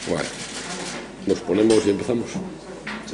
Bueno, nos ponemos y empezamos. Sí.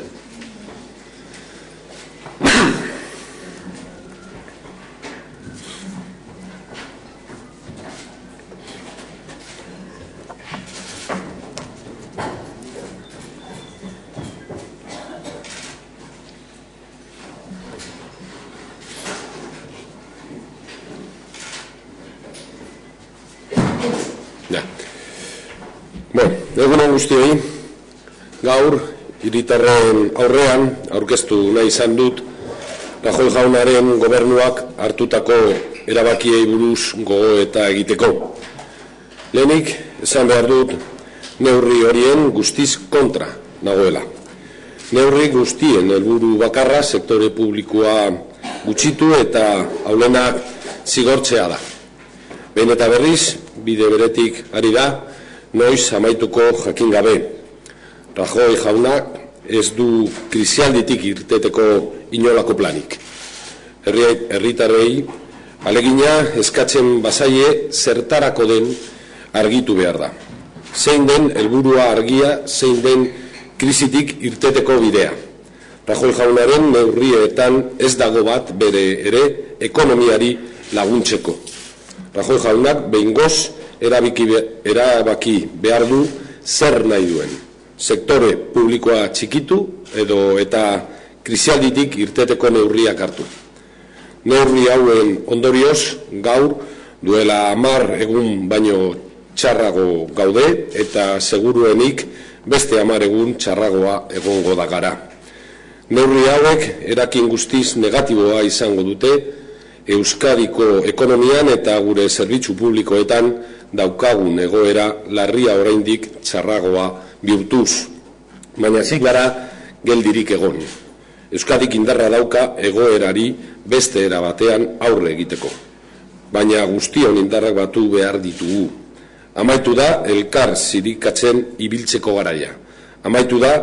Egun guztioi, gaur hiritarren aurrean aurkeztu nahi izan dut Rajoy jaunaren gobernuak hartutako erabakiei buruz gogoeta egiteko. Lehenik, esan behar dut, neurri horien guztiz kontra nagoela. Neurri guztien helburu bakarra sektore publikoa gutxitu eta ahulenak zigortzea da. Behin eta berriz, bide beretik ari da, noiz amaituko jakin gabe. Rajoy jaunak ez du krisialditik irteteko inolako planik. Herritarrei alegina eskatzen bazaie zertarako den argitu behar da. Zein den helburua argia, zein den krisitik irteteko bidea. Rajoy jaunaren neurrietan ez dago bat bere ere ekonomiari laguntzeko. Rajoy jaunak behingoz erabaki behar du zer nahi duen. Sektore publikoa txikitu edo eta krisialditik irteteko neurriak hartu. Neurri hauen ondorioz gaur duela 10 egun baino txarrago gaude eta seguruenik beste 10 egun txarragoa egongo da gara. Neurri hauek erakin guztiz negatiboa izango dute Euskadiko ekonomian eta gure zerbitzu publikoetan daukagun egoera larria oraindik txarragoa bihurtuz. Baina zik gara geldirik egon. Euskadik indarra dauka egoerari beste era batean aurre egiteko. Baina guztion indarrak batu behar ditugu. Amaitu da elkar zirikatzen ibiltzeko garaia. Amaitu da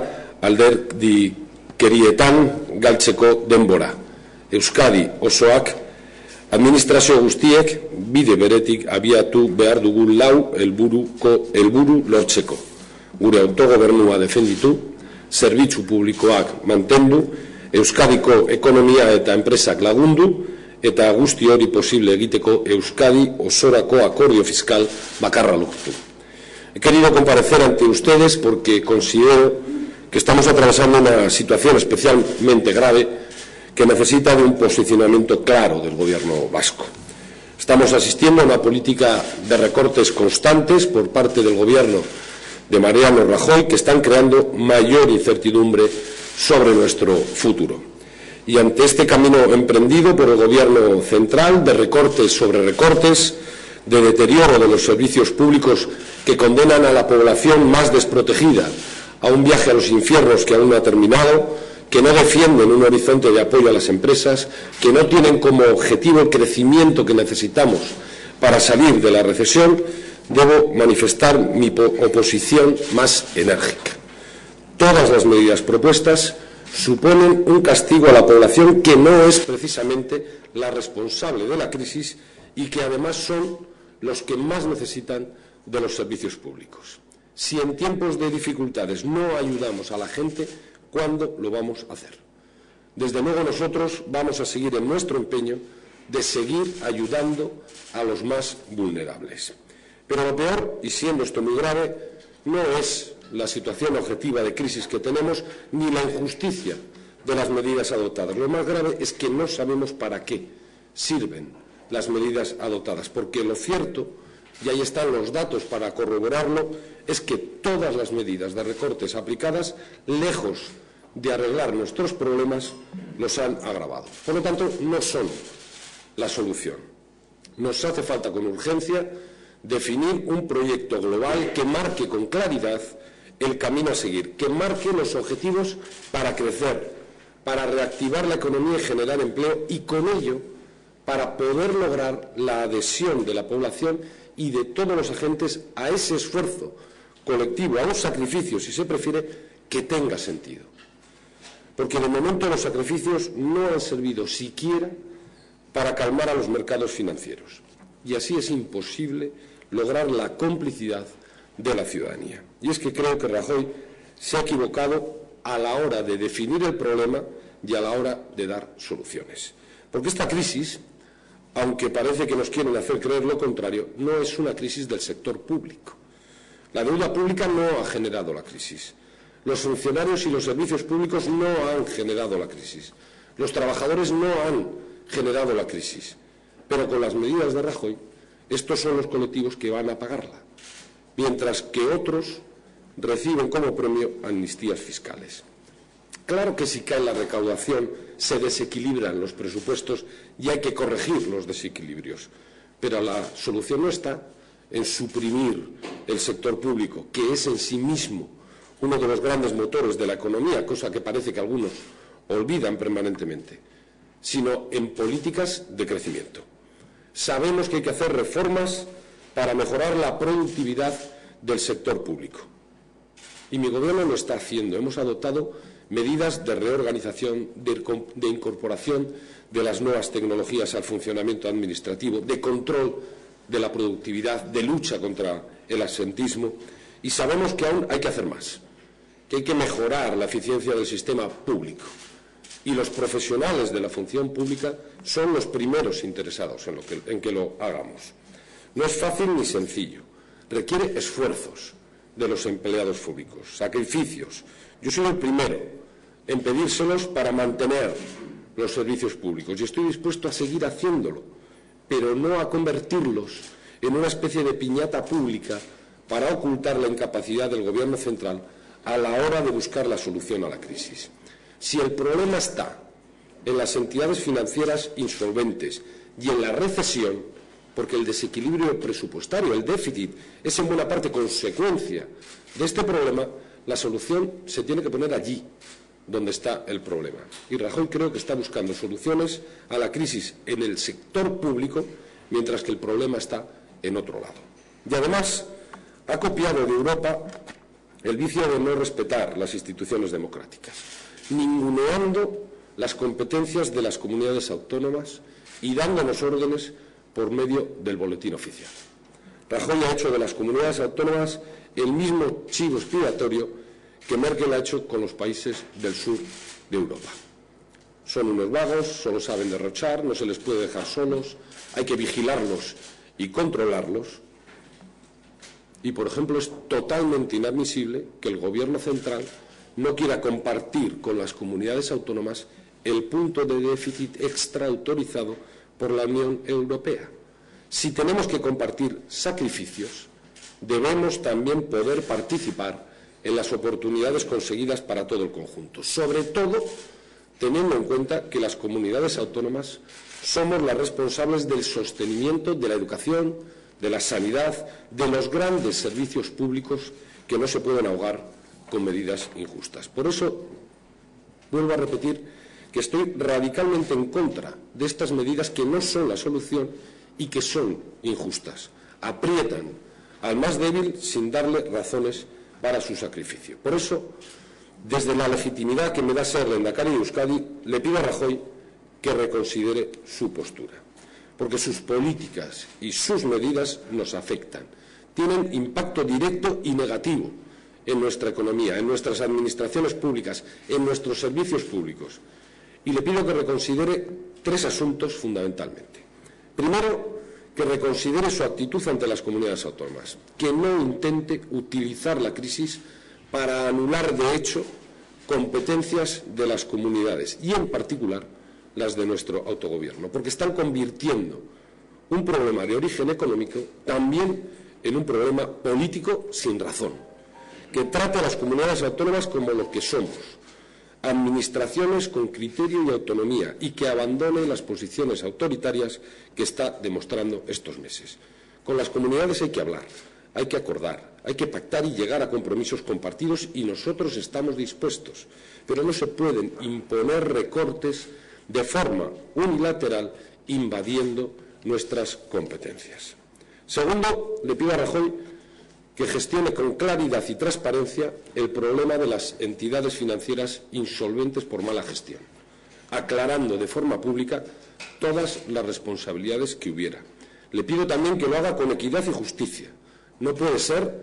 alderdikerietan galtzeko denbora. Euskadi osoak administrazio guztiek bide beretik abiatu behar dugu 4 helburu lortzeko. Gure autogobernua defenditu, zerbitzu publikoak mantendu, Euskadiko ekonomia eta enpresak lagundu, eta guzti hori posible egiteko Euskadi osorako akordio fiskal bakarra lortu. He querido comparecer ante ustedes porque considero que estamos atravesando una situación especialmente grave que necesita de un posicionamiento claro del gobierno vasco. Estamos asistiendo a una política de recortes constantes por parte del gobierno de Mariano Rajoy que están creando mayor incertidumbre sobre nuestro futuro. Y ante este camino emprendido por el gobierno central de recortes sobre recortes, de deterioro de los servicios públicos que condenan a la población más desprotegida a un viaje a los infiernos que aún no ha terminado, que no defienden un horizonte de apoyo a las empresas, que no tienen como objetivo el crecimiento que necesitamos para salir de la recesión, debo manifestar mi oposición más enérgica. Todas las medidas propuestas suponen un castigo a la población que no es precisamente la responsable de la crisis y que además son los que más necesitan de los servicios públicos. Si en tiempos de dificultades no ayudamos a la gente, ¿cuándo lo vamos a hacer? Desde luego nosotros vamos a seguir en nuestro empeño de seguir ayudando a los más vulnerables. Pero lo peor, y siendo esto muy grave, no es la situación objetiva de crisis que tenemos ni la injusticia de las medidas adoptadas. Lo más grave es que no sabemos para qué sirven las medidas adoptadas, porque lo cierto, y ahí están los datos para corroborarlo, es que todas las medidas de recortes aplicadas, lejos de arreglar nuestros problemas, los han agravado. Por lo tanto, no son la solución. Nos hace falta con urgencia definir un proyecto global que marque con claridad el camino a seguir, que marque los objetivos para crecer, para reactivar la economía y generar empleo, y con ello para poder lograr la adhesión de la población y de todos los agentes a ese esfuerzo colectivo, a un sacrificio, si se prefiere, que tenga sentido. Porque de momento los sacrificios no han servido siquiera para calmar a los mercados financieros. Y así es imposible lograr la complicidad de la ciudadanía. Y es que creo que Rajoy se ha equivocado a la hora de definir el problema y a la hora de dar soluciones. Porque esta crisis, aunque parece que nos quieren hacer creer lo contrario, no es una crisis del sector público. La deuda pública no ha generado la crisis. Los funcionarios y los servicios públicos no han generado la crisis. Los trabajadores no han generado la crisis. Pero con las medidas de Rajoy, estos son los colectivos que van a pagarla, mientras que otros reciben como premio amnistías fiscales. Claro que si cae la recaudación se desequilibran los presupuestos y hay que corregir los desequilibrios, pero la solución no está en suprimir el sector público, que es en sí mismo uno de los grandes motores de la economía, cosa que parece que algunos olvidan permanentemente, sino en políticas de crecimiento. Sabemos que hay que hacer reformas para mejorar la productividad del sector público. Y mi Gobierno lo está haciendo. Hemos adoptado medidas de reorganización, de incorporación de las nuevas tecnologías al funcionamiento administrativo, de control de la productividad, de lucha contra el absentismo. Y sabemos que aún hay que hacer más, que hay que mejorar la eficiencia del sistema público. Y los profesionales de la función pública son los primeros interesados en que lo hagamos. No es fácil ni sencillo, requiere esfuerzos de los empleados públicos, sacrificios. Yo soy el primero en pedírselos para mantener los servicios públicos y estoy dispuesto a seguir haciéndolo, pero no a convertirlos en una especie de piñata pública para ocultar la incapacidad del Gobierno central a la hora de buscar la solución a la crisis. Si el problema está en las entidades financieras insolventes y en la recesión, porque el desequilibrio presupuestario, el déficit, es en buena parte consecuencia de este problema, la solución se tiene que poner allí donde está el problema. Y Rajoy creo que está buscando soluciones a la crisis en el sector público, mientras que el problema está en otro lado. Y además ha copiado de Europa el vicio de no respetar las instituciones democráticas, ninguneando las competencias de las comunidades autónomas y dándonos órdenes por medio del boletín oficial. Rajoy ha hecho de las comunidades autónomas el mismo chivo expiatorio que Merkel ha hecho con los países del sur de Europa. Son unos vagos, solo saben derrochar, no se les puede dejar solos, hay que vigilarlos y controlarlos. Y, por ejemplo, es totalmente inadmisible que el Gobierno central no quiera compartir con las comunidades autónomas el punto de déficit extraautorizado por la Unión Europea. Si tenemos que compartir sacrificios, debemos también poder participar en las oportunidades conseguidas para todo el conjunto, sobre todo teniendo en cuenta que las comunidades autónomas somos las responsables del sostenimiento de la educación, de la sanidad, de los grandes servicios públicos que no se pueden ahogar con medidas injustas. Por eso, vuelvo a repetir que estoy radicalmente en contra de estas medidas que no son la solución y que son injustas. Aprietan al más débil sin darle razones para su sacrificio. Por eso, desde la legitimidad que me da ser lehendakari de Euskadi, le pido a Rajoy que reconsidere su postura, porque sus políticas y sus medidas nos afectan, tienen impacto directo y negativo en nuestra economía, en nuestras administraciones públicas, en nuestros servicios públicos. Y le pido que reconsidere tres asuntos fundamentalmente. Primero, que reconsidere su actitud ante las comunidades autónomas, que no intente utilizar la crisis para anular de hecho competencias de las comunidades y, en particular, las de nuestro autogobierno, porque están convirtiendo un problema de origen económico también en un problema político sin razón, que trate a las comunidades autónomas como lo que somos, administraciones con criterio y autonomía, y que abandone las posiciones autoritarias que está demostrando estos meses. Con las comunidades hay que hablar, hay que acordar, hay que pactar y llegar a compromisos compartidos, y nosotros estamos dispuestos, pero no se pueden imponer recortes de forma unilateral invadiendo nuestras competencias. Segundo, le pido a Rajoy que gestione con claridad y transparencia el problema de las entidades financieras insolventes por mala gestión, aclarando de forma pública todas las responsabilidades que hubiera. Le pido también que lo haga con equidad y justicia. No puede ser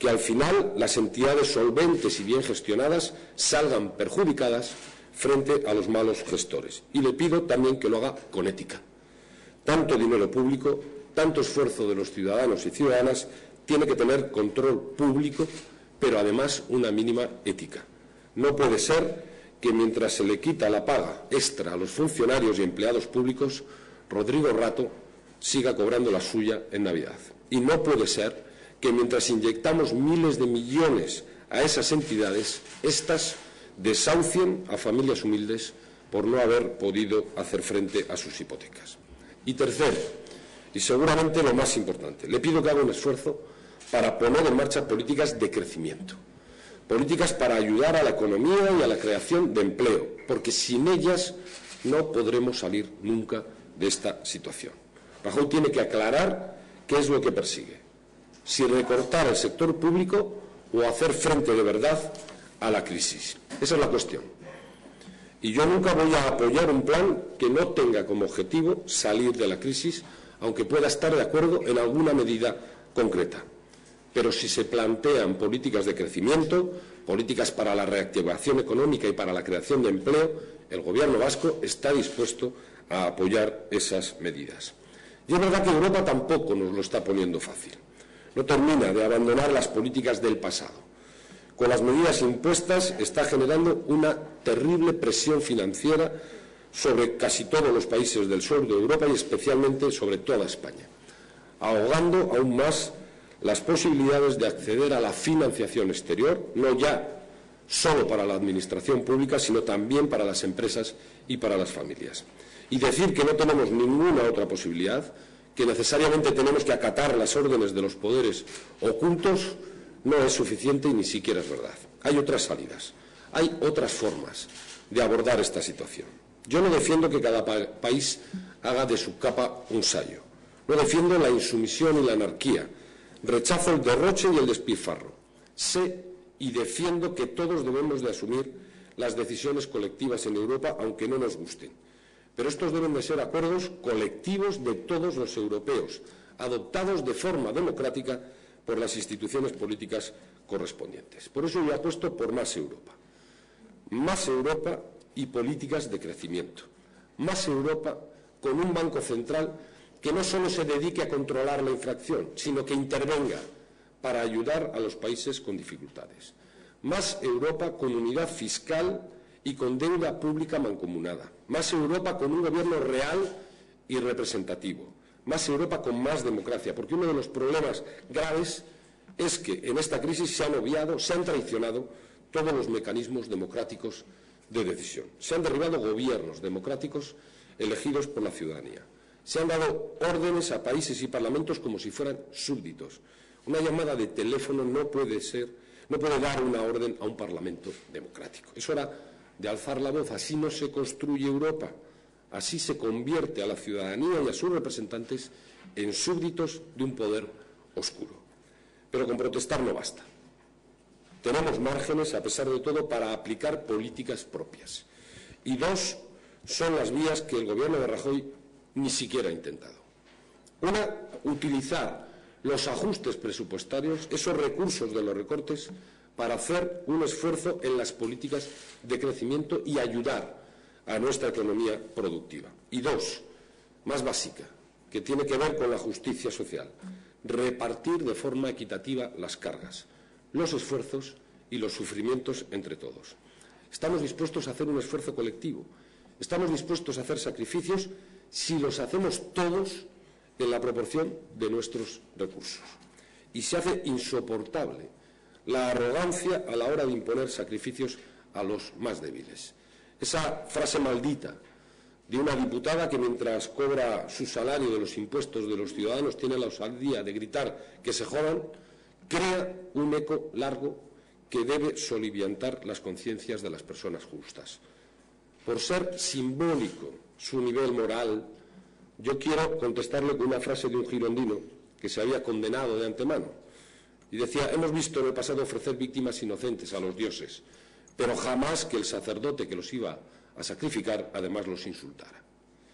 que al final las entidades solventes y bien gestionadas salgan perjudicadas frente a los malos gestores. Y le pido también que lo haga con ética. Tanto dinero público, tanto esfuerzo de los ciudadanos y ciudadanas tiene que tener control público, pero además una mínima ética. No puede ser que mientras se le quita la paga extra a los funcionarios y empleados públicos, Rodrigo Rato siga cobrando la suya en Navidad. Y no puede ser que mientras inyectamos miles de millones a esas entidades, éstas desahucien a familias humildes por no haber podido hacer frente a sus hipotecas. Y tercero, y seguramente lo más importante, le pido que haga un esfuerzo para poner en marcha políticas de crecimiento, políticas para ayudar a la economía y a la creación de empleo, porque sin ellas no podremos salir nunca de esta situación. Rajoy tiene que aclarar qué es lo que persigue, si recortar el sector público o hacer frente de verdad a la crisis. Esa es la cuestión. Y yo nunca voy a apoyar un plan que no tenga como objetivo salir de la crisis, aunque pueda estar de acuerdo en alguna medida concreta. Pero si se plantean políticas de crecimiento, políticas para la reactivación económica y para la creación de empleo, el Gobierno vasco está dispuesto a apoyar esas medidas. Y es verdad que Europa tampoco nos lo está poniendo fácil. No termina de abandonar las políticas del pasado. Con las medidas impuestas está generando una terrible presión financiera sobre casi todos los países del sur de Europa y especialmente sobre toda España, ahogando aún más las posibilidades de acceder a la financiación exterior, no ya solo para la administración pública, sino también para las empresas y para las familias. Y decir que no tenemos ninguna otra posibilidad, que necesariamente tenemos que acatar las órdenes de los poderes ocultos, no es suficiente y ni siquiera es verdad. Hay otras salidas, hay otras formas de abordar esta situación. Yo no defiendo que cada país haga de su capa un sayo. No defiendo la insumisión y la anarquía. Rechazo el derroche y el despilfarro. Sé y defiendo que todos debemos de asumir las decisiones colectivas en Europa, aunque no nos gusten. Pero estos deben de ser acuerdos colectivos de todos los europeos, adoptados de forma democrática por las instituciones políticas correspondientes. Por eso yo apuesto por más Europa y políticas de crecimiento. Más Europa con un Banco Central que no solo se dedique a controlar la inflación, sino que intervenga para ayudar a los países con dificultades. Más Europa con unidad fiscal y con deuda pública mancomunada. Más Europa con un gobierno real y representativo. Más Europa con más democracia, porque uno de los problemas graves es que en esta crisis se han obviado, se han traicionado todos los mecanismos democráticos de decisión. Se han derribado gobiernos democráticos elegidos por la ciudadanía. Se han dado órdenes a países y parlamentos como si fueran súbditos. Una llamada de teléfono no puede dar una orden a un parlamento democrático. Es hora de alzar la voz. Así no se construye Europa. Así se convierte a la ciudadanía y a sus representantes en súbditos de un poder oscuro. Pero con protestar no basta. Tenemos márgenes, a pesar de todo, para aplicar políticas propias. Y dos son las vías que el Gobierno de Rajoy ni siquiera ha intentado. Una, utilizar los ajustes presupuestarios, esos recursos de los recortes, para hacer un esfuerzo en las políticas de crecimiento y ayudar a nuestra economía productiva. Y dos, más básica, que tiene que ver con la justicia social, repartir de forma equitativa las cargas, los esfuerzos y los sufrimientos entre todos. Estamos dispuestos a hacer un esfuerzo colectivo, estamos dispuestos a hacer sacrificios si los hacemos todos en la proporción de nuestros recursos. Y se hace insoportable la arrogancia a la hora de imponer sacrificios a los más débiles. Esa frase maldita de una diputada que mientras cobra su salario de los impuestos de los ciudadanos tiene la osadía de gritar que se jodan, crea un eco largo que debe soliviantar las conciencias de las personas justas. Por ser simbólico su nivel moral, yo quiero contestarle con una frase de un girondino que se había condenado de antemano. Y decía, hemos visto en el pasado ofrecer víctimas inocentes a los dioses, pero jamás que el sacerdote que los iba a sacrificar además los insultara.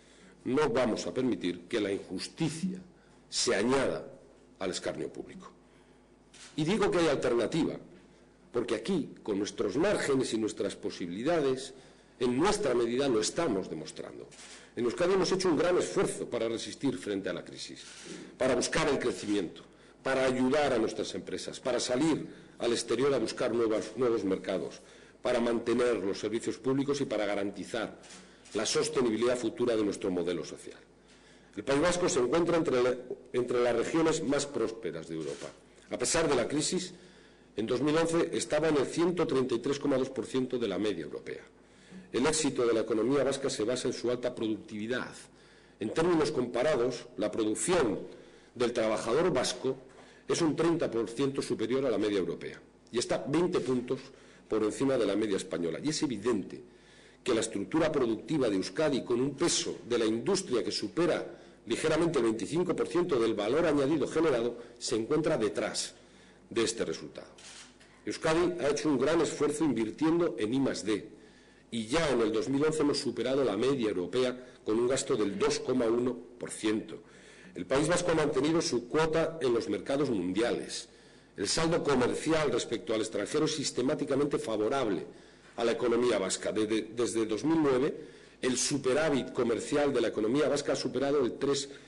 No vamos a permitir que la injusticia se añada al escarnio público. Y digo que hay alternativa, porque aquí, con nuestros márgenes y nuestras posibilidades, en nuestra medida lo estamos demostrando. En Euskadi hemos hecho un gran esfuerzo para resistir frente a la crisis, para buscar el crecimiento, para ayudar a nuestras empresas, para salir al exterior a buscar nuevos mercados, para mantener los servicios públicos y para garantizar la sostenibilidad futura de nuestro modelo social. El País Vasco se encuentra entre las regiones más prósperas de Europa. A pesar de la crisis, en 2011 estaba en el 133,2% de la media europea. El éxito de la economía vasca se basa en su alta productividad. En términos comparados, la producción del trabajador vasco es un 30% superior a la media europea y está 20 puntos por encima de la media española. Y es evidente que la estructura productiva de Euskadi, con un peso de la industria que supera ligeramente el 25% del valor añadido generado, se encuentra detrás de este resultado. Euskadi ha hecho un gran esfuerzo invirtiendo en I+D y ya en el 2011 hemos superado la media europea con un gasto del 2,1%. El País Vasco ha mantenido su cuota en los mercados mundiales. El saldo comercial respecto al extranjero es sistemáticamente favorable a la economía vasca. Desde 2009, el superávit comercial de la economía vasca ha superado el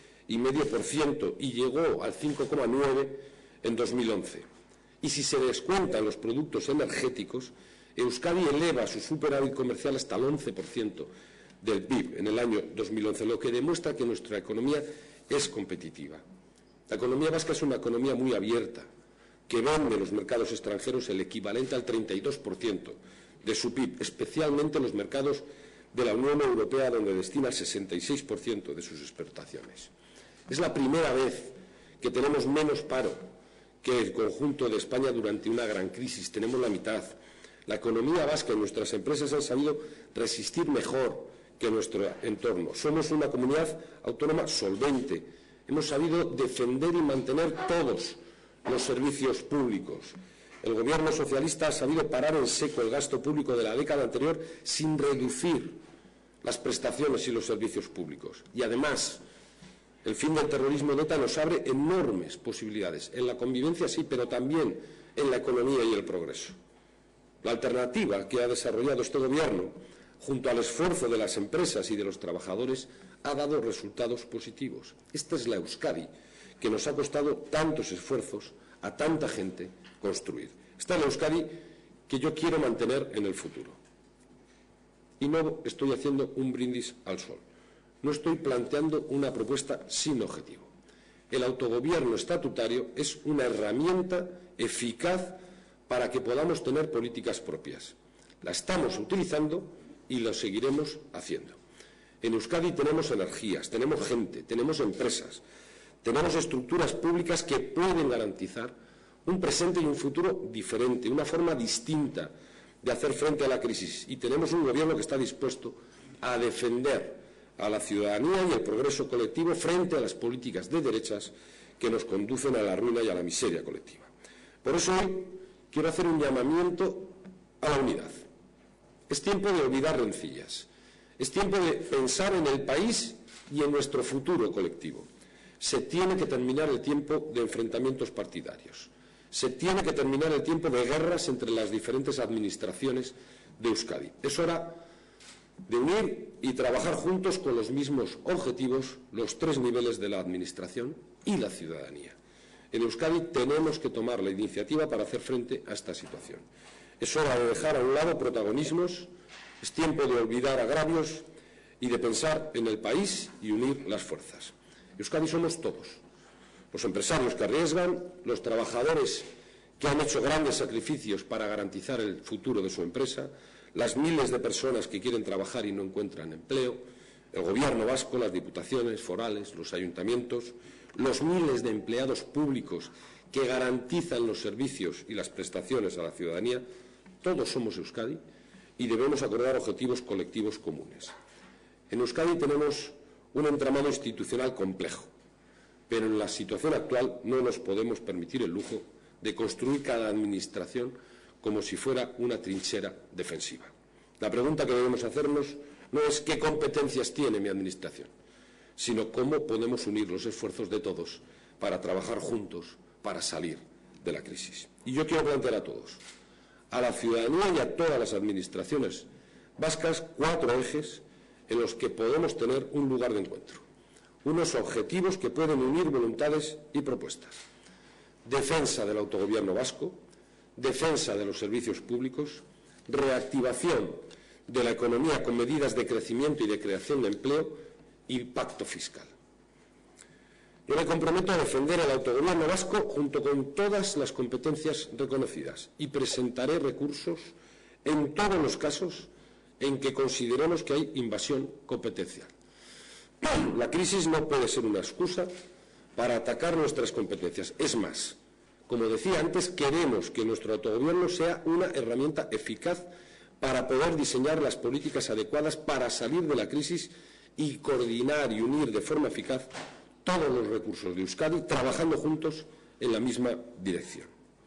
3,5% y llegó al 5,9% en 2011. Y si se descuentan los productos energéticos, Euskadi eleva su superávit comercial hasta el 11% del PIB en el año 2011, lo que demuestra que nuestra economía es competitiva. La economía vasca es una economía muy abierta, que vende en los mercados extranjeros el equivalente al 32% de su PIB, especialmente en los mercados de la Unión Europea, donde destina el 66% de sus exportaciones. Es la primera vez que tenemos menos paro que el conjunto de España durante una gran crisis. Tenemos la mitad. La economía vasca y nuestras empresas han sabido resistir mejor que nuestro entorno. Somos una comunidad autónoma solvente. Hemos sabido defender y mantener todos los servicios públicos. El Gobierno socialista ha sabido parar en seco el gasto público de la década anterior sin reducir las prestaciones y los servicios públicos. Y además, el fin del terrorismo de ETA nos abre enormes posibilidades, en la convivencia sí, pero también en la economía y el progreso. La alternativa que ha desarrollado este Gobierno, junto al esfuerzo de las empresas y de los trabajadores, ha dado resultados positivos. Esta es la Euskadi que nos ha costado tantos esfuerzos a tanta gente construir. Esta es la Euskadi que yo quiero mantener en el futuro. Y no estoy haciendo un brindis al sol. No estoy planteando una propuesta sin objetivo. El autogobierno estatutario es una herramienta eficaz para que podamos tener políticas propias. La estamos utilizando y lo seguiremos haciendo. En Euskadi tenemos energías, tenemos gente, tenemos empresas, tenemos estructuras públicas que pueden garantizar un presente y un futuro diferente, una forma distinta de hacer frente a la crisis. Y tenemos un gobierno que está dispuesto a defender a la ciudadanía y el progreso colectivo frente a las políticas de derechas que nos conducen a la ruina y a la miseria colectiva. Por eso hoy quiero hacer un llamamiento a la unidad. Es tiempo de olvidar rencillas. Es tiempo de pensar en el país y en nuestro futuro colectivo. Se tiene que terminar el tiempo de enfrentamientos partidarios. Se tiene que terminar el tiempo de guerras entre las diferentes administraciones de Euskadi. Es hora de unir y trabajar juntos con los mismos objetivos los tres niveles de la administración y la ciudadanía. En Euskadi tenemos que tomar la iniciativa para hacer frente a esta situación. Es hora de dejar a un lado protagonismos, es tiempo de olvidar agravios y de pensar en el país y unir las fuerzas. Euskadi somos todos, los empresarios que arriesgan, los trabajadores que han hecho grandes sacrificios para garantizar el futuro de su empresa, las miles de personas que quieren trabajar y no encuentran empleo, el Gobierno vasco, las diputaciones forales, los ayuntamientos, los miles de empleados públicos que garantizan los servicios y las prestaciones a la ciudadanía. Todos somos Euskadi y debemos acordar objetivos colectivos comunes. En Euskadi tenemos un entramado institucional complejo, pero en la situación actual no nos podemos permitir el lujo de construir cada administración como si fuera una trinchera defensiva. La pregunta que debemos hacernos no es qué competencias tiene mi administración, sino cómo podemos unir los esfuerzos de todos para trabajar juntos, para salir de la crisis. Y yo quiero plantear a todos, a la ciudadanía y a todas las administraciones vascas, 4 ejes en los que podemos tener un lugar de encuentro, unos objetivos que pueden unir voluntades y propuestas: defensa del autogobierno vasco, defensa de los servicios públicos, reactivación de la economía con medidas de crecimiento y de creación de empleo y pacto fiscal. Yo me comprometo a defender el autogobierno vasco junto con todas las competencias reconocidas y presentaré recursos en todos los casos en que consideremos que hay invasión competencial. La crisis no puede ser una excusa para atacar nuestras competencias. Es más, como decía antes, queremos que nuestro autogobierno sea una herramienta eficaz para poder diseñar las políticas adecuadas para salir de la crisis y coordinar y unir de forma eficaz todos los recursos de Euskadi, trabajando juntos en la misma dirección.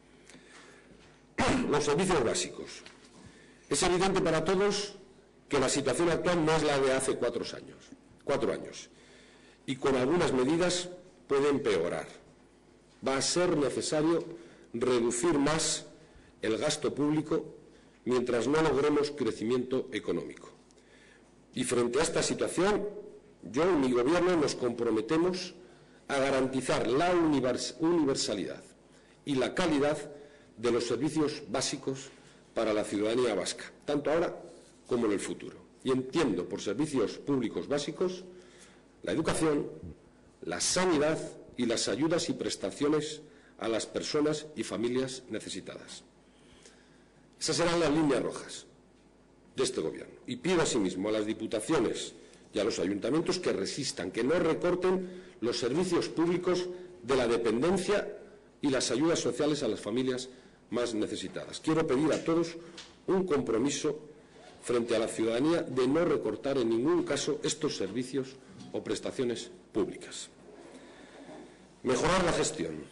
Los servicios básicos. Es evidente para todos que la situación actual no es la de hace 4 años, y con algunas medidas puede empeorar. Va a ser necesario reducir más el gasto público mientras no logremos crecimiento económico. Y frente a esta situación, yo y mi Gobierno nos comprometemos a garantizar la universalidad y la calidad de los servicios básicos para la ciudadanía vasca, tanto ahora como en el futuro. Y entiendo por servicios públicos básicos la educación, la sanidad y las ayudas y prestaciones a las personas y familias necesitadas. Esas serán las líneas rojas de este Gobierno. Y pido asimismo a las diputaciones y a los ayuntamientos que resistan, que no recorten los servicios públicos de la dependencia y las ayudas sociales a las familias más necesitadas. Quiero pedir a todos un compromiso frente a la ciudadanía de no recortar en ningún caso estos servicios o prestaciones públicas. Mejorar la gestión.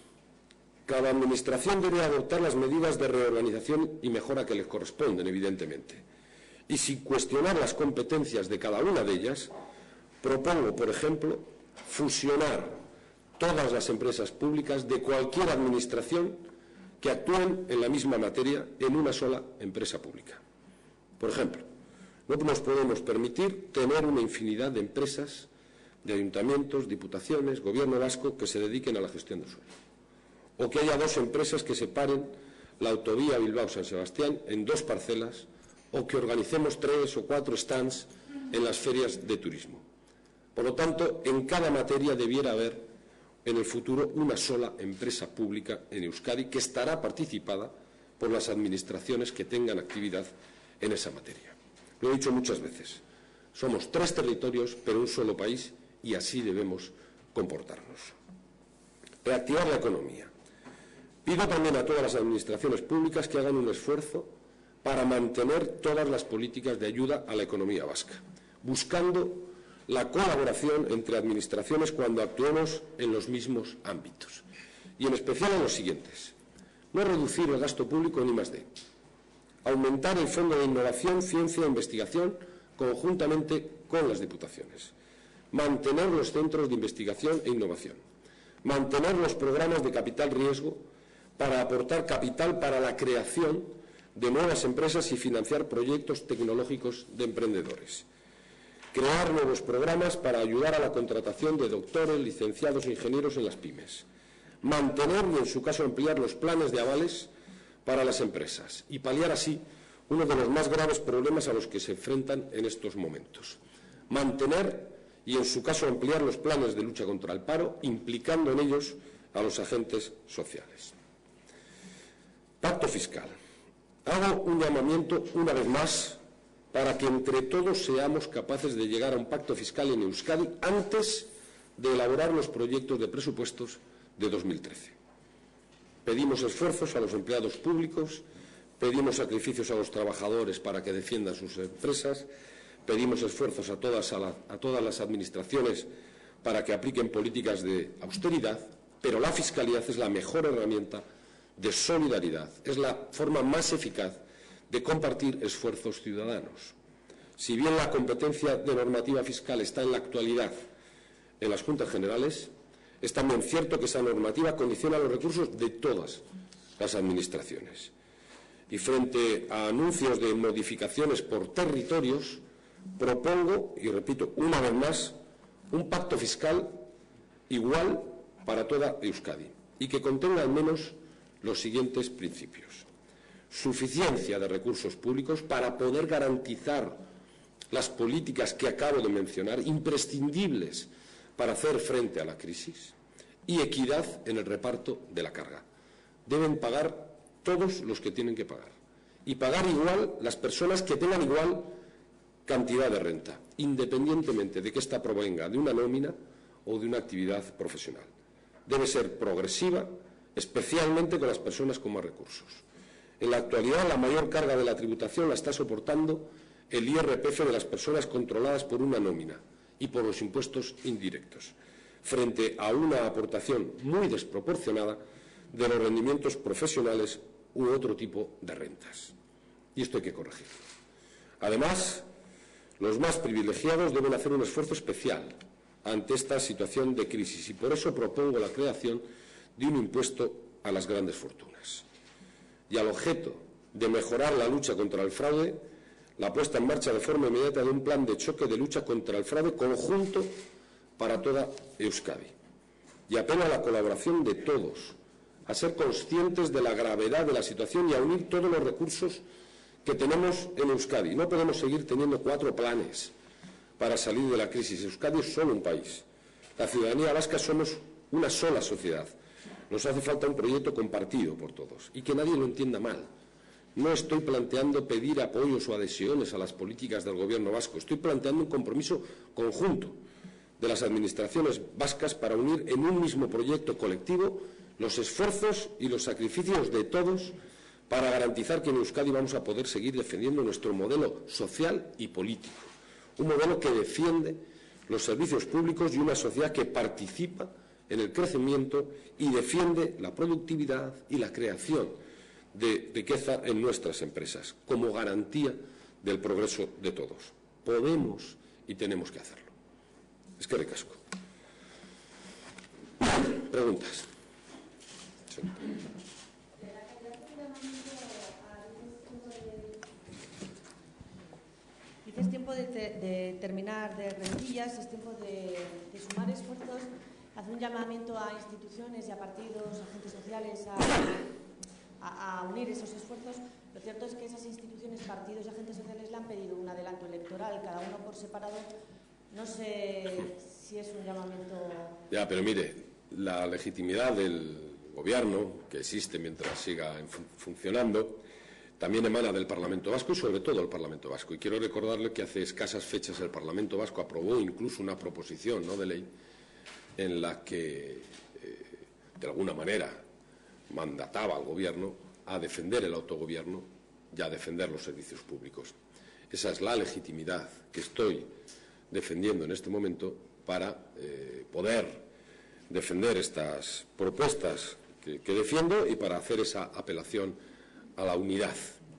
Cada administración debe adoptar las medidas de reorganización y mejora que les corresponden, evidentemente. Y sin cuestionar las competencias de cada una de ellas, propongo, por ejemplo, fusionar todas las empresas públicas de cualquier administración que actúen en la misma materia en una sola empresa pública. Por ejemplo, no nos podemos permitir tener una infinidad de empresas, de ayuntamientos, diputaciones, Gobierno vasco que se dediquen a la gestión del suelo. O que haya 2 empresas que separen la autovía Bilbao-San Sebastián en 2 parcelas, o que organicemos 3 o 4 stands en las ferias de turismo. Por lo tanto, en cada materia debiera haber en el futuro una sola empresa pública en Euskadi que estará participada por las administraciones que tengan actividad en esa materia. Lo he dicho muchas veces, somos 3 territorios pero un solo país y así debemos comportarnos. Reactivar la economía. Pido también a todas las administraciones públicas que hagan un esfuerzo para mantener todas las políticas de ayuda a la economía vasca, buscando la colaboración entre administraciones cuando actuemos en los mismos ámbitos, y en especial en los siguientes: no reducir el gasto público en I+D, aumentar el Fondo de Innovación, Ciencia e Investigación conjuntamente con las diputaciones, mantener los centros de investigación e innovación, mantener los programas de capital riesgo para aportar capital para la creación de nuevas empresas y financiar proyectos tecnológicos de emprendedores, crear nuevos programas para ayudar a la contratación de doctores, licenciados e ingenieros en las pymes, mantener y en su caso ampliar los planes de avales para las empresas y paliar así uno de los más graves problemas a los que se enfrentan en estos momentos, mantener y en su caso ampliar los planes de lucha contra el paro, implicando en ellos a los agentes sociales. Pacto fiscal. Hago un llamamiento una vez más para que entre todos seamos capaces de llegar a un pacto fiscal en Euskadi antes de elaborar los proyectos de presupuestos de 2013. Pedimos esfuerzos a los empleados públicos, pedimos sacrificios a los trabajadores para que defiendan sus empresas, pedimos esfuerzos a todas las administraciones para que apliquen políticas de austeridad, pero la fiscalidad es la mejor herramienta de solidaridad, es la forma más eficaz de compartir esfuerzos ciudadanos. Si bien la competencia de normativa fiscal está en la actualidad en las Juntas Generales, Es también cierto que esa normativa condiciona los recursos de todas las administraciones. Y frente a anuncios de modificaciones por territorios, propongo, y repito una vez más, un pacto fiscal igual para toda Euskadi y que contenga al menos los siguientes principios: suficiencia de recursos públicos para poder garantizar las políticas que acabo de mencionar, imprescindibles para hacer frente a la crisis, y equidad en el reparto de la carga. Deben pagar todos los que tienen que pagar y pagar igual las personas que tengan igual cantidad de renta, independientemente de que ésta provenga de una nómina o de una actividad profesional. Debe ser progresiva, especialmente con las personas con más recursos. En la actualidad, la mayor carga de la tributación la está soportando el IRPF de las personas controladas por una nómina y por los impuestos indirectos, frente a una aportación muy desproporcionada de los rendimientos profesionales u otro tipo de rentas. Y esto hay que corregirlo. Además, los más privilegiados deben hacer un esfuerzo especial ante esta situación de crisis y por eso propongo la creación de un impuesto a las grandes fortunas. Y al objeto de mejorar la lucha contra el fraude, la puesta en marcha de forma inmediata de un plan de choque de lucha contra el fraude conjunto para toda Euskadi. Y apelo a la colaboración de todos, a ser conscientes de la gravedad de la situación y a unir todos los recursos que tenemos en Euskadi. No podemos seguir teniendo 4 planes para salir de la crisis. Euskadi es solo un país. La ciudadanía vasca somos una sola sociedad. Nos hace falta un proyecto compartido por todos y que nadie lo entienda mal. No estoy planteando pedir apoyos o adhesiones a las políticas del Gobierno vasco. Estoy planteando un compromiso conjunto de las administraciones vascas para unir en un mismo proyecto colectivo los esfuerzos y los sacrificios de todos para garantizar que en Euskadi vamos a poder seguir defendiendo nuestro modelo social y político. Un modelo que defiende los servicios públicos y una sociedad que participa en el crecimiento y defiende la productividad y la creación de riqueza en nuestras empresas, como garantía del progreso de todos. Podemos y tenemos que hacerlo. Eskerrik asko. Preguntas. Sí. Dice, es tiempo de terminar de rencillas, es tiempo de sumar esfuerzos, hacer un llamamiento a instituciones y a partidos, agentes sociales a unir esos esfuerzos. Lo cierto es que esas instituciones, partidos y agentes sociales le han pedido un adelanto electoral, cada uno por separado. No sé si es un llamamiento... Ya, pero mire, la legitimidad del Gobierno, que existe mientras siga funcionando, también emana del Parlamento Vasco y sobre todo el Parlamento Vasco. Y quiero recordarle que hace escasas fechas el Parlamento Vasco aprobó incluso una proposición de ley en la que, de alguna manera, mandataba al Gobierno a defender el autogobierno y a defender los servicios públicos. Esa es la legitimidad que estoy defendiendo en este momento para poder defender estas propuestas que defiendo y para hacer esa apelación a la unidad.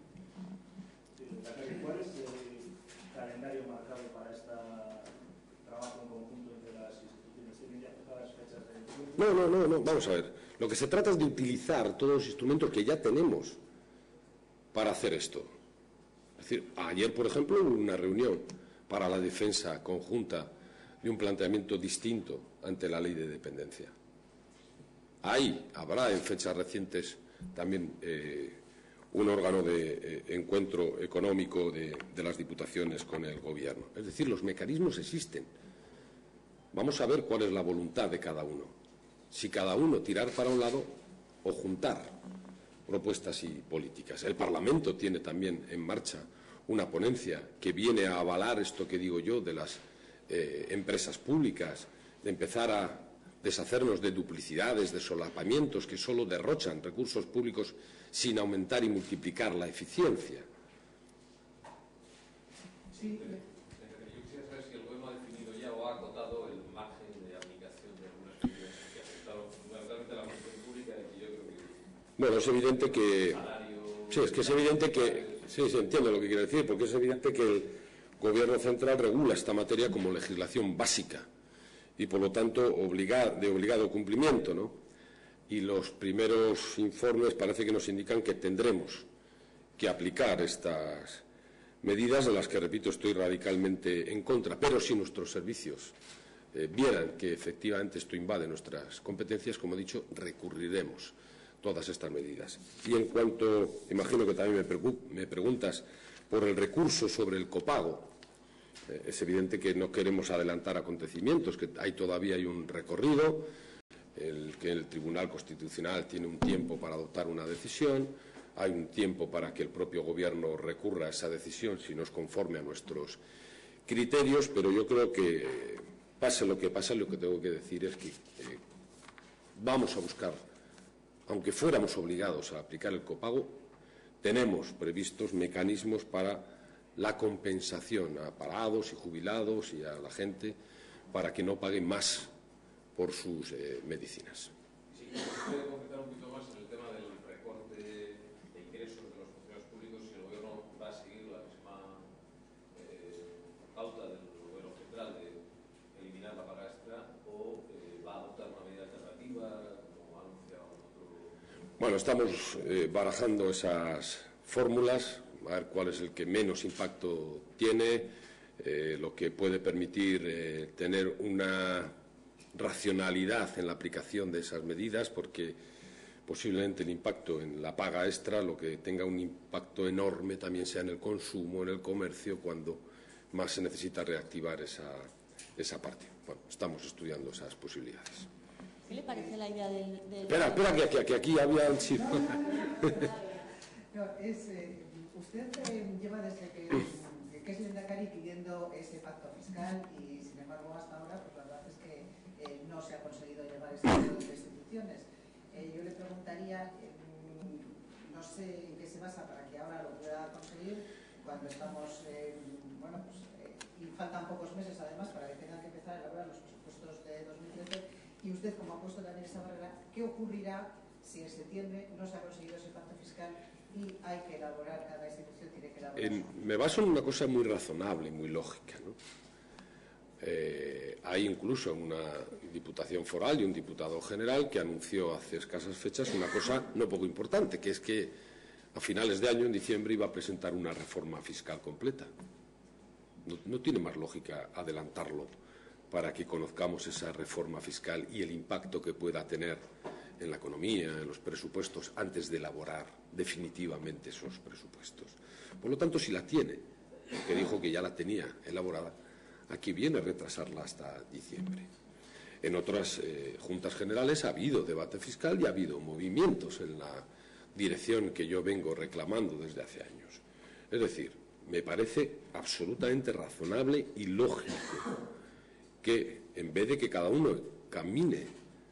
¿Cuál es el calendario marcado para este trabajo en conjunto entre las instituciones? ¿Tienen ya fijadas fechas de...? No, vamos a ver. Lo que se trata es de utilizar todos los instrumentos que ya tenemos para hacer esto. Es decir, ayer, por ejemplo, hubo una reunión para la defensa conjunta de un planteamiento distinto ante la ley de dependencia. Habrá en fechas recientes también un órgano de encuentro económico de las diputaciones con el Gobierno. Es decir, los mecanismos existen. Vamos a ver cuál es la voluntad de cada uno. Si cada uno tirar para un lado o juntar propuestas y políticas. El Parlamento tiene también en marcha una ponencia que viene a avalar esto que digo yo de las empresas públicas, de empezar a deshacernos de duplicidades, de solapamientos que solo derrochan recursos públicos sin aumentar y multiplicar la eficiencia. Sí. Yo quisiera saber si el Gobierno ha definido ya o ha acotado el margen de aplicación de algunas medidas que afectaron fundamentalmente a la función pública y yo creo que... Bueno, es evidente que... Sí, es que es evidente que... Sí, se entiende lo que quiere decir, porque es evidente que el Gobierno central regula esta materia como legislación básica y, por lo tanto, de obligado cumplimiento, ¿no? Y los primeros informes parece que nos indican que tendremos que aplicar estas medidas, de las que, repito, estoy radicalmente en contra. Pero si nuestros servicios vieran que efectivamente esto invade nuestras competencias, como he dicho, recurriremos todas estas medidas. Y en cuanto, imagino que también me preguntas por el recurso sobre el copago, es evidente que no queremos adelantar acontecimientos, que todavía hay un recorrido, que el Tribunal Constitucional tiene un tiempo para adoptar una decisión, hay un tiempo para que el propio Gobierno recurra a esa decisión si no es conforme a nuestros criterios, pero yo creo que, pase lo que pase, lo que tengo que decir es que vamos a buscar, aunque fuéramos obligados a aplicar el copago, tenemos previstos mecanismos para la compensación a parados y jubilados y a la gente para que no paguen más por sus medicinas. Sí, ¿puede concretar un poquito más en el tema del recorte de ingresos de los funcionarios públicos, si el Gobierno va a seguir la misma pauta del Gobierno central de eliminar la paga extra o va a adoptar una medida alternativa, como ha anunciado otro? Bueno, estamos barajando esas fórmulas, a ver cuál es el que menos impacto tiene, lo que puede permitir tener una racionalidad en la aplicación de esas medidas, porque posiblemente el impacto en la paga extra, lo que tenga un impacto enorme también sea en el consumo, en el comercio, cuando más se necesita reactivar esa parte. Bueno, estamos estudiando esas posibilidades. ¿Qué le parece la idea del... Espera, que aquí habían sido... No, usted lleva desde que es Lehendakari pidiendo ese pacto fiscal y, sin embargo, hasta ahora, pues la verdad es que no se ha conseguido llevar ese tipo de instituciones. Yo le preguntaría, no sé en qué se basa para que ahora lo pueda conseguir, cuando estamos, y faltan pocos meses además para que tengan que empezar a elaborar los presupuestos de 2013, y usted, como ha puesto también esa barrera, ¿qué ocurrirá si en septiembre no se ha conseguido ese pacto fiscal y hay que elaborar, cada institución tiene que elaborar? Me baso en una cosa muy razonable y muy lógica, ¿no? Hay incluso una diputación foral y un diputado general que anunció hace escasas fechas una cosa no poco importante, que es que a finales de año, en diciembre, iba a presentar una reforma fiscal completa. No tiene más lógica adelantarlo para que conozcamos esa reforma fiscal y el impacto que pueda tener en la economía, en los presupuestos, antes de elaborar definitivamente esos presupuestos. Por lo tanto, si la tiene, que dijo que ya la tenía elaborada, aquí viene a retrasarla hasta diciembre. En otras juntas generales ha habido debate fiscal y ha habido movimientos en la dirección que yo vengo reclamando desde hace años. Es decir, me parece absolutamente razonable y lógico que, en vez de que cada uno camine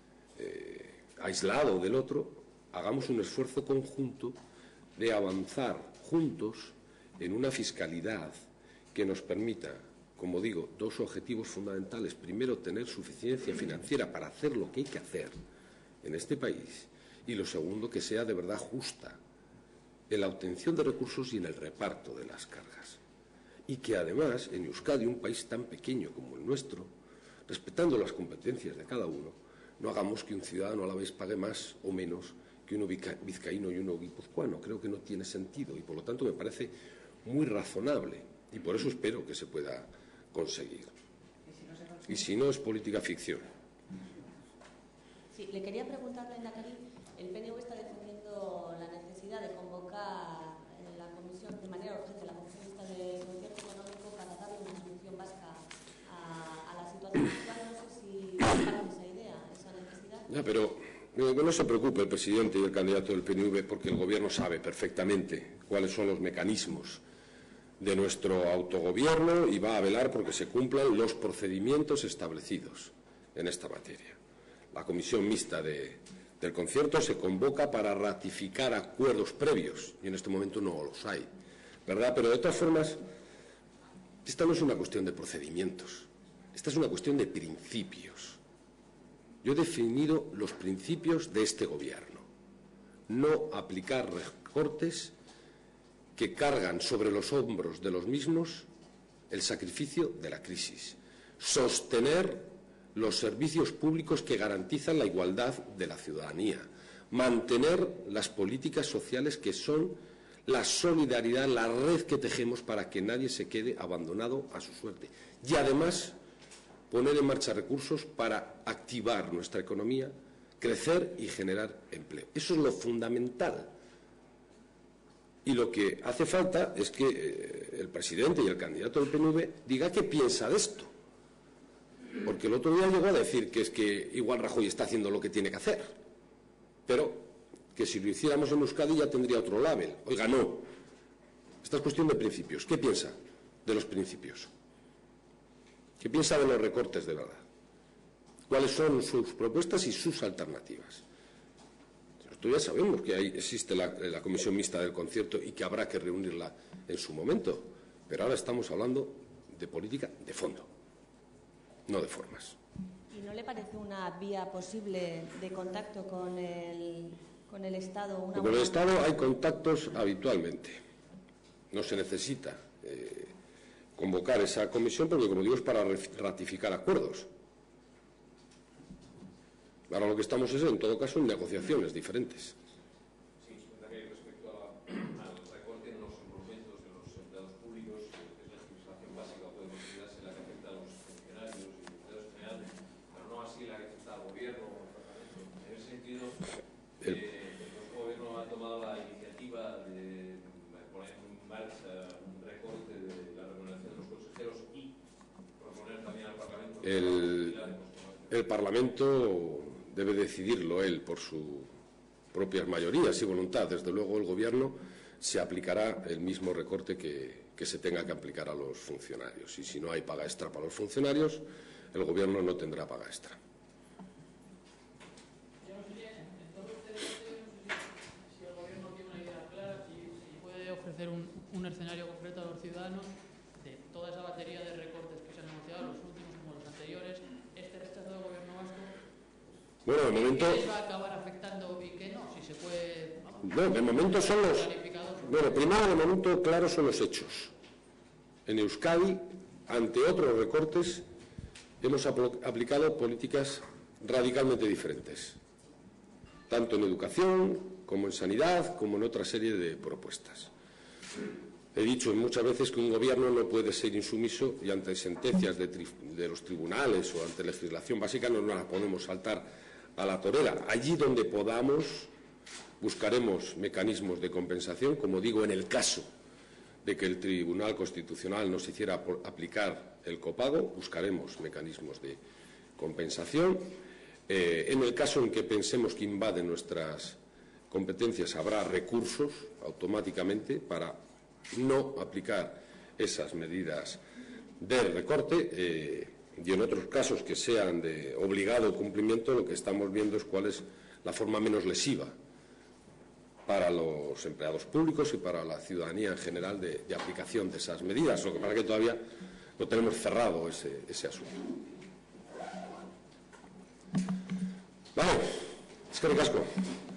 aislado del otro, hagamos un esfuerzo conjunto de avanzar juntos en una fiscalidad que nos permita, como digo, dos objetivos fundamentales. Primero, tener suficiencia financiera para hacer lo que hay que hacer en este país, y lo segundo, que sea de verdad justa en la obtención de recursos y en el reparto de las cargas. Y que además, en Euskadi, un país tan pequeño como el nuestro, respetando las competencias de cada uno, no hagamos que un ciudadano a la vez pague más o menos que uno vizcaíno y uno guipuzcoano. Creo que no tiene sentido y, por lo tanto, me parece muy razonable, y por eso espero que se pueda conseguir. Y si no, es política ficción. Sí, le quería preguntar, Lehendakari, el PNV está defendiendo la necesidad de convocar la comisión, de manera urgente, la comisión de concierto económico para darle una solución vasca a la situación actual. No sé si comparte esa idea, esa necesidad. Ya, pero no se preocupe el presidente y el candidato del PNV, porque el Gobierno sabe perfectamente cuáles son los mecanismos de nuestro autogobierno y va a velar porque se cumplan los procedimientos establecidos en esta materia. La comisión mixta del concierto se convoca para ratificar acuerdos previos y en este momento no los hay, ¿verdad? Pero de todas formas, esta no es una cuestión de procedimientos, esta es una cuestión de principios. Yo he definido los principios de este gobierno: no aplicar recortes que cargan sobre los hombros de los mismos el sacrificio de la crisis, sostener los servicios públicos que garantizan la igualdad de la ciudadanía, mantener las políticas sociales que son la solidaridad, la red que tejemos para que nadie se quede abandonado a su suerte. Y además poner en marcha recursos para activar nuestra economía, crecer y generar empleo. Eso es lo fundamental. Y lo que hace falta es que el presidente y el candidato del PNV diga qué piensa de esto. Porque el otro día llegó a decir que es que igual Rajoy está haciendo lo que tiene que hacer, pero que si lo hiciéramos en Euskadi ya tendría otro label. Oiga, no. Esta es cuestión de principios. ¿Qué piensa de los principios? ¿Qué piensa de los recortes de verdad? ¿Cuáles son sus propuestas y sus alternativas? Nosotros ya sabemos que existe la comisión mixta del concierto y que habrá que reunirla en su momento, pero ahora estamos hablando de política de fondo, no de formas. ¿Y no le parece una vía posible de contacto con el Estado? Con el Estado hay contactos habitualmente. No se necesita convocar esa comisión porque, como digo, es para ratificar acuerdos. Ahora lo que estamos es, en todo caso, en negociaciones diferentes. Sí, respecto al recorte en los emolumentos de los empleados públicos, que es la legislación básica, puede considerarse la que afecta a los funcionarios y empleados generales, pero no así la que afecta al gobierno o al Parlamento. En ese sentido, el gobierno ha tomado la iniciativa de poner en marcha un recorte de la remuneración de los consejeros y proponer también al Parlamento el Parlamento debe decidirlo él por sus propias mayorías y voluntad. Desde luego el Gobierno se aplicará el mismo recorte que se tenga que aplicar a los funcionarios. Y si no hay paga extra para los funcionarios, el Gobierno no tendrá paga extra. Yo no sé, en todo este debate, si el Gobierno tiene una idea clara, si puede ofrecer un escenario concreto a los ciudadanos de toda esa batería de recortes que se han anunciado, los últimos como los anteriores, este rechazo del Gobierno vasco. Bueno, de momento. ¿Qué les va a acabar afectando y qué no? Si se puede. No, de momento son los. Bueno, primero, de momento, claro, son los hechos. En Euskadi, ante otros recortes, hemos aplicado políticas radicalmente diferentes, tanto en educación, como en sanidad, como en otra serie de propuestas. He dicho muchas veces que un gobierno no puede ser insumiso y ante sentencias de los tribunales o ante legislación básica no nos la podemos saltar a la torera. Allí donde podamos buscaremos mecanismos de compensación, como digo, en el caso de que el Tribunal Constitucional nos hiciera aplicar el copago, buscaremos mecanismos de compensación. En el caso en que pensemos que invaden nuestras competencias, habrá recursos automáticamente para no aplicar esas medidas de recorte. Y en otros casos que sean de obligado cumplimiento, lo que estamos viendo es cuál es la forma menos lesiva para los empleados públicos y para la ciudadanía en general de aplicación de esas medidas. Lo que pasa es que todavía no tenemos cerrado ese asunto. Vale, eskerrik asko.